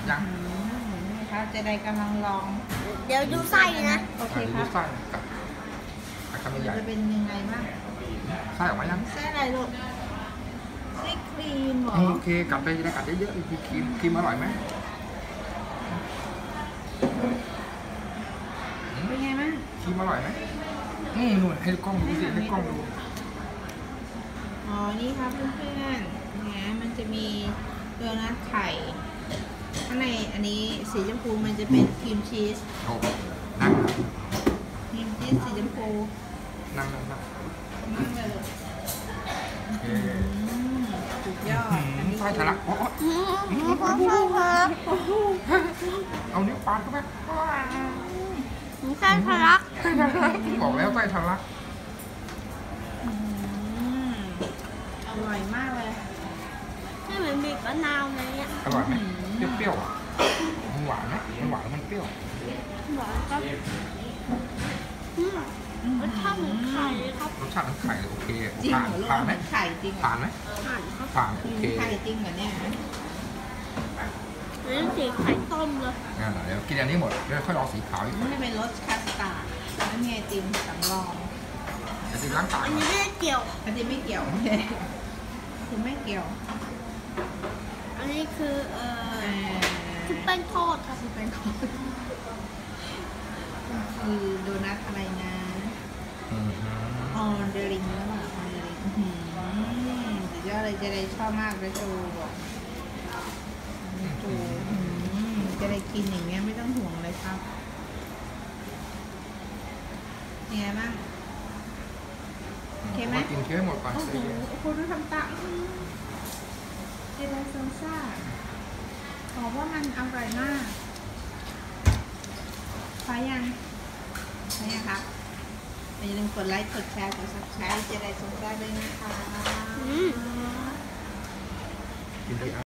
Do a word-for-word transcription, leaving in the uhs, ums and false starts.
ยังนี่ครับเจไดกำลังลองเดี๋ยวดูไส้นะโอเคครับไส้กับคำใหญ่จะเป็นยังไงบ้างไส้ออกมายังไส้อะไรลูกไส้ครีมหรอโอเคกัดไปจะได้กัดเยอะๆครีมครีมอร่อยไหมเป็นไงบ้างครีมอร่อยไหมอืมนู่นให้กล้องดูสิให้กล้องดูอ๋อนี่ครับเพื่อนๆนะมันจะมีโดนัทไข่ข้างในอันนี้สีชมพูมันจะเป็นครีมชีสโอ้นั่งครีมชีสสีชมพูนั่งนั่งนั่งนั่งเลยสุดยอดไส้ทะลักโอ้เอานิ้วปาดเข้าไปไส้ทะลักบอกแล้วไส้ทะลักอร่อยมากเลยนี่เหมือนบีบมะนาวเลยเนี่ยอร่อยไหมเปรี้ยวๆมันหวานไหมมันหวานมันเปรี้ยวหวานครับรสชาติเหมือนไข่เลยครับรสชาติเหมือนไข่โอเคจริงผ่านเหรอผ่านไหมไข่จริงผ่านไหมผ่านครับผ่านโอเคไข่จริงเหรอเนี่ยนี่สีไข่ต้มเลยเดี๋ยวกินอันนี้หมดแล้วค่อยลองสีขาวอีกนี่เป็นรสคัสตาร์ดนั่นไงติมสำรองจะติมล้างปากอันนี้ไม่ได้เกี่ยวอันนี้ไม่เกี่ยวคือไม่เกี่ยวอันนี้คือเอ่อชุบแป้งทอดค่ะชุบแป้งทอดคือโดนัทอะไรนะออเดริงแล้วอ่ะออเดริงสุดยอดเลยจะได้ชอบมากเลยจูบอกจูจะได้กินอย่างเงี้ยไม่ต้องห่วงเลยครับยังไงบ้างโอเคไหมกินเค้กหมดก่อนโอ้โหคุณดูทำตาเจไดโซซ่าบอกว่ามันอร่อยมากพอยังพอยังครับอย่าลืมกดไลค์กดแชร์กดซับสไครต์เจไดโซซ่าด้วยนะคะ